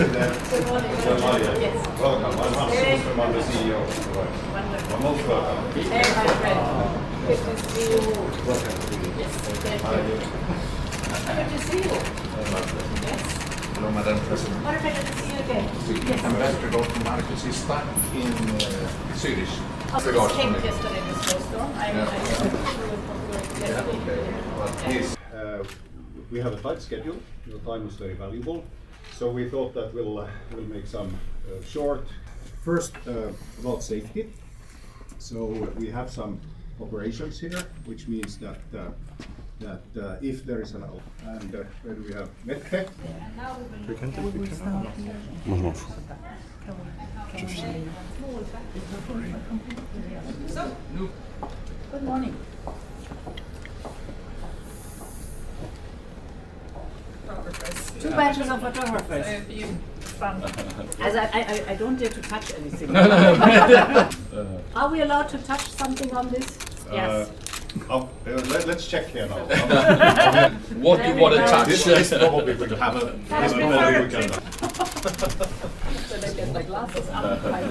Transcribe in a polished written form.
Good morning. Yes. Welcome. I'm Hans Sundström, I'm the CEO of Devise. Wonderful. I'm most welcome. Hey, my friend. Good to see you. Welcome to you. Yes, thank you. Good to see you. Yes. Hello, Madam President. What a pleasure to see you again. Yes. Ambassador Marcus is stuck in Zurich. Also, this came yesterday, this snowstorm. I We have a tight schedule. The time is very valuable, so we thought that we'll make some short. First, about safety. So we have some operations here, which means that if there is an and where do we have medtech? Good morning. Two batches of photographers. As I don't dare to touch anything. Are we allowed to touch something on this? Yes. Let's check here now. What do you want to touch? This probably will have a. So they get my glasses up.